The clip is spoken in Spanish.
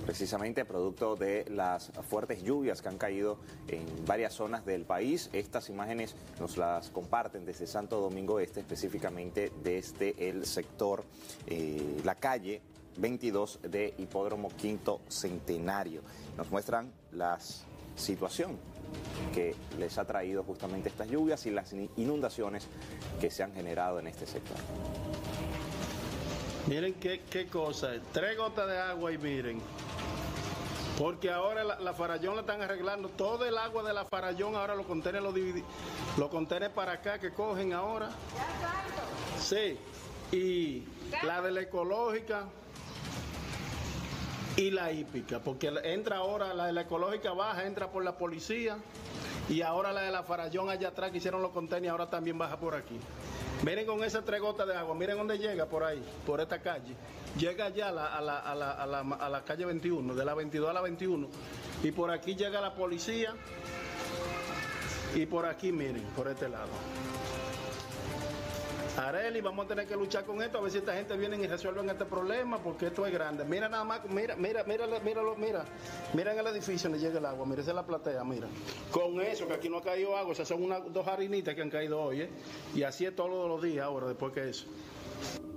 Precisamente producto de las fuertes lluvias que han caído en varias zonas del país. Estas imágenes nos las comparten desde Santo Domingo Este, específicamente desde el sector, la calle 22 de Hipódromo Quinto Centenario. Nos muestran la situación que les ha traído justamente estas lluvias y las inundaciones que se han generado en este sector. Miren qué cosa, 3 gotas de agua y miren, porque ahora la Farallón la están arreglando, todo el agua de la Farallón ahora los contenedores los contenedores para acá que cogen ahora. Sí, y la de la ecológica y la hípica, porque entra ahora, la de la ecológica baja, entra por la policía, y ahora la de la Farallón allá atrás que hicieron los contenedores ahora también baja por aquí. Miren con esas 3 gotas de agua, miren dónde llega por ahí, por esta calle. Llega ya a la calle 21, de la 22 a la 21. Y por aquí llega la policía. Y por aquí, miren, por este lado. Arely, vamos a tener que luchar con esto, a ver si esta gente viene y resuelven este problema, porque esto es grande. Mira nada más, mira en el edificio donde llega el agua, mira, esa es la platea, mira. Con eso, que aquí no ha caído agua, o sea, son 2 harinitas que han caído hoy, y así es todos los días ahora, después que eso.